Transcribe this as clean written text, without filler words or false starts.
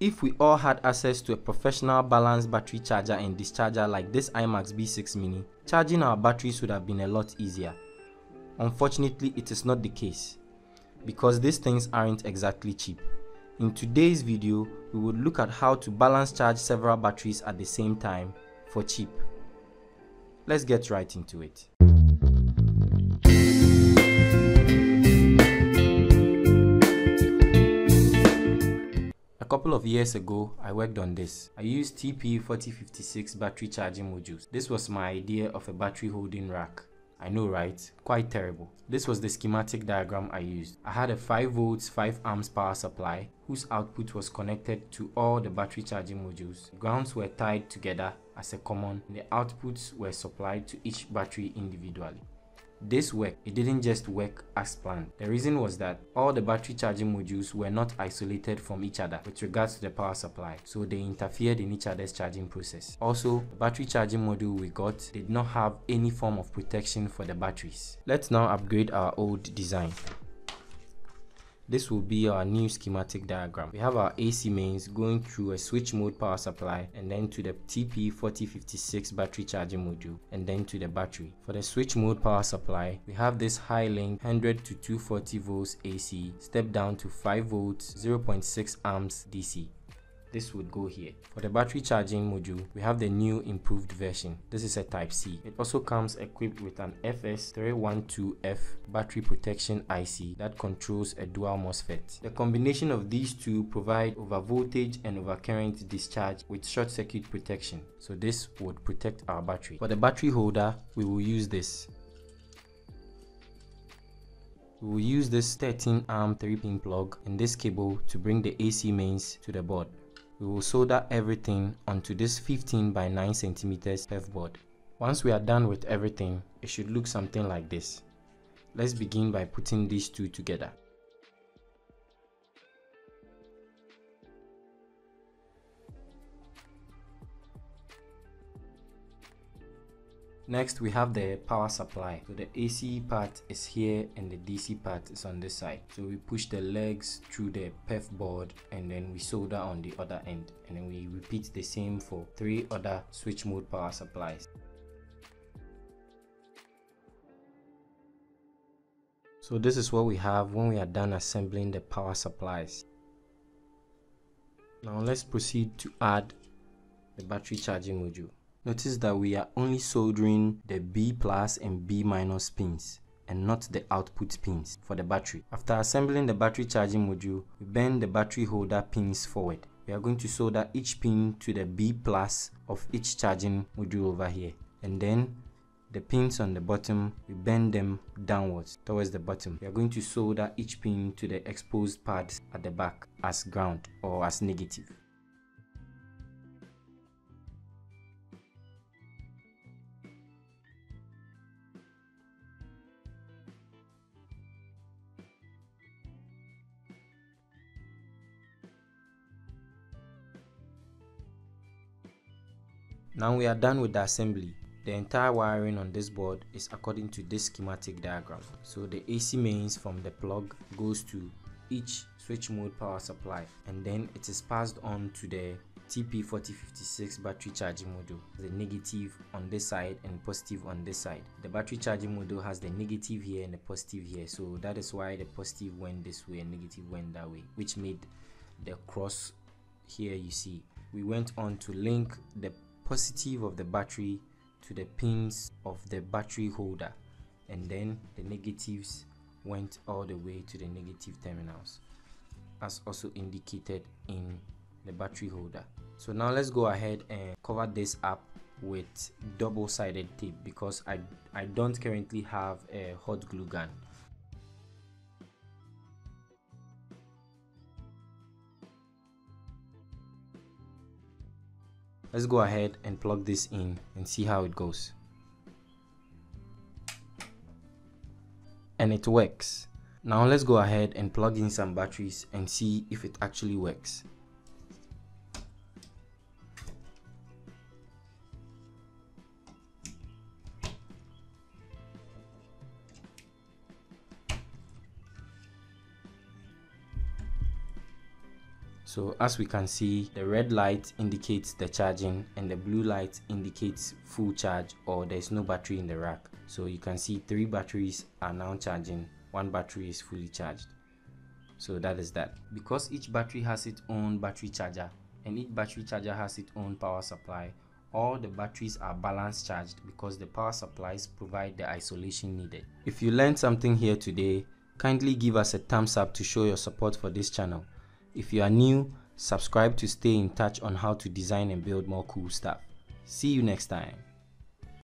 If we all had access to a professional balanced battery charger and discharger like this iMax B6 Mini, charging our batteries would have been a lot easier. Unfortunately, it is not the case, because these things aren't exactly cheap. In today's video, we would look at how to balance charge several batteries at the same time for cheap. Let's get right into it. A couple of years ago, I worked on this. I used TP4056 battery charging modules. This was my idea of a battery holding rack. I know, right? Quite terrible. This was the schematic diagram I used. I had a 5 volts 5 amps power supply whose output was connected to all the battery charging modules. The grounds were tied together as a common and the outputs were supplied to each battery individually. This worked. It didn't just work as planned. The reason was that all the battery charging modules were not isolated from each other with regards to the power supply, so they interfered in each other's charging process. Also, the battery charging module we got did not have any form of protection for the batteries. Let's now upgrade our old design. This will be our new schematic diagram. We have our AC mains going through a switch mode power supply and then to the TP4056 battery charging module and then to the battery. For the switch mode power supply, we have this high link 100 to 240 volts AC step down to 5 volts 0.6 amps DC. This would go here. For the battery charging module, we have the new improved version. This is a Type C. It also comes equipped with an FS312F battery protection IC that controls a dual MOSFET. The combination of these two provide overvoltage and overcurrent discharge with short circuit protection. So this would protect our battery. For the battery holder, we will use this. We will use this 13-arm 3-pin plug and this cable to bring the AC mains to the board. We will solder everything onto this 15 by 9 cm perf board. Once we are done with everything, it should look something like this. Let's begin by putting these two together. Next, we have the power supply. So the AC part is here and the DC part is on this side. So we push the legs through the perf board and then we solder on the other end. And then we repeat the same for 3 other switch mode power supplies. So this is what we have when we are done assembling the power supplies. Now let's proceed to add the battery charging module. Notice that we are only soldering the B plus and B minus pins and not the output pins for the battery. After assembling the battery charging module, we bend the battery holder pins forward. We are going to solder each pin to the B plus of each charging module over here. And then the pins on the bottom, we bend them downwards towards the bottom. We are going to solder each pin to the exposed pads at the back as ground or as negative. Now we are done with the assembly. The entire wiring on this board is according to this schematic diagram. So the AC mains from the plug goes to each switch mode power supply and then it is passed on to the TP4056 battery charging module. The negative on this side and positive on this side. The battery charging module has the negative here and the positive here, so that is why the positive went this way and negative went that way, which made the cross here. You see, we went on to link the positive of the battery to the pins of the battery holder and then the negatives went all the way to the negative terminals as also indicated in the battery holder. So now let's go ahead and cover this up with double-sided tape because I don't currently have a hot glue gun. Let's go ahead and plug this in and see how it goes. And it works. Now let's go ahead and plug in some batteries and see if it actually works. So as we can see, the red light indicates the charging and the blue light indicates full charge or there's no battery in the rack. So you can see 3 batteries are now charging, 1 battery is fully charged. So that is that. Because each battery has its own battery charger and each battery charger has its own power supply, all the batteries are balance charged because the power supplies provide the isolation needed. If you learned something here today, kindly give us a thumbs up to show your support for this channel. If you are new, subscribe to stay in touch on how to design and build more cool stuff. See you next time.